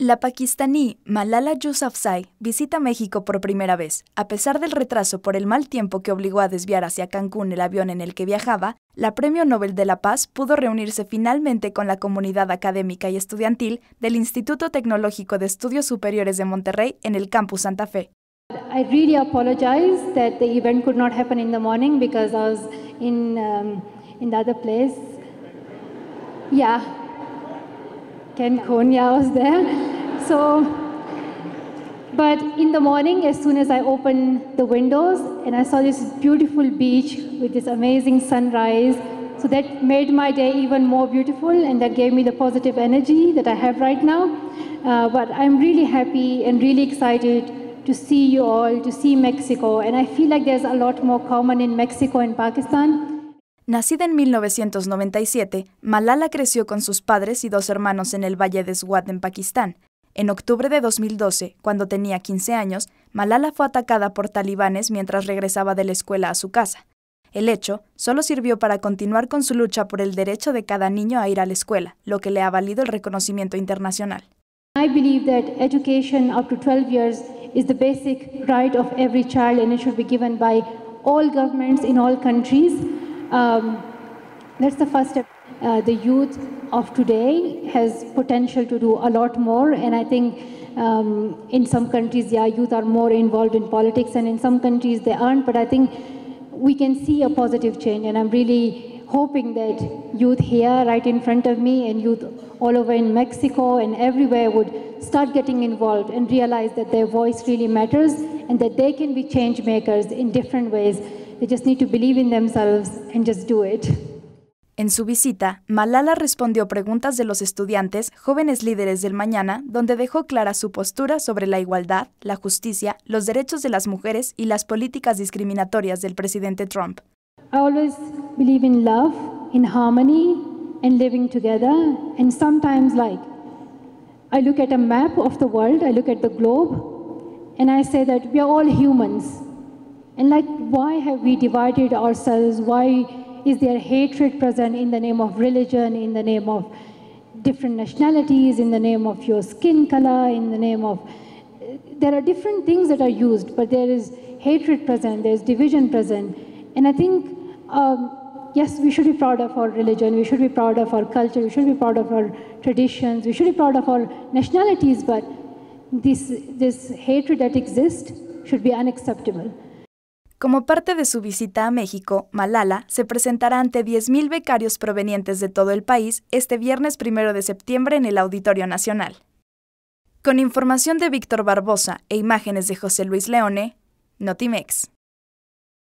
La pakistaní Malala Yousafzai visita México por primera vez. A pesar del retraso por el mal tiempo que obligó a desviar hacia Cancún el avión en el que viajaba, la Premio Nobel de la Paz pudo reunirse finalmente con la comunidad académica y estudiantil del Instituto Tecnológico de Estudios Superiores de Monterrey en el Campus Santa Fe. I really apologize that the event could not happen in the morning because I was in the other place. Yeah, Cancun, I was there. So, but in the morning, as soon as I opened the windows and I saw this beautiful beach with this amazing sunrise, so that made my day even more beautiful and that gave me the positive energy that I have right now. But I'm really happy and really excited to see you all, to see Mexico, and I feel like there's a lot more common in Mexico and Pakistan. Nacida en 1997, Malala creció con sus padres y dos hermanos en el Valle de Swat en Pakistán. En octubre de 2012, cuando tenía 15 años, Malala fue atacada por talibanes mientras regresaba de la escuela a su casa. El hecho solo sirvió para continuar con su lucha por el derecho de cada niño a ir a la escuela, lo que le ha valido el reconocimiento internacional. I believe that education up to 12 years is the basic right of every child and it should be given by all governments in all countries. That's the first step. The youth of today has potential to do a lot more, and I think in some countries, youth are more involved in politics, and in some countries they aren't, but I think we can see a positive change, and I'm really hoping that youth here right in front of me and youth all over in Mexico and everywhere would start getting involved and realize that their voice really matters and that they can be change makers in different ways. They just need to believe in themselves and just do it. En su visita, Malala respondió preguntas de los estudiantes, jóvenes líderes del mañana, donde dejó clara su postura sobre la igualdad, la justicia, los derechos de las mujeres y las políticas discriminatorias del presidente Trump. I always believe in love, in harmony, and living together. And sometimes, I look at a map of the world, I look at the globe, and I say that we are all humans. And why have we divided ourselves? Why is there hatred present in the name of religion, in the name of different nationalities, in the name of your skin color, in the name of... There are different things that are used, but there is hatred present, there is division present. And I think, yes, we should be proud of our religion, we should be proud of our culture, we should be proud of our traditions, we should be proud of our nationalities, but this hatred that exists should be unacceptable. Como parte de su visita a México, Malala se presentará ante 10,000 becarios provenientes de todo el país este viernes 1 de septiembre en el Auditorio Nacional. Con información de Víctor Barbosa e imágenes de José Luis Leone, Notimex.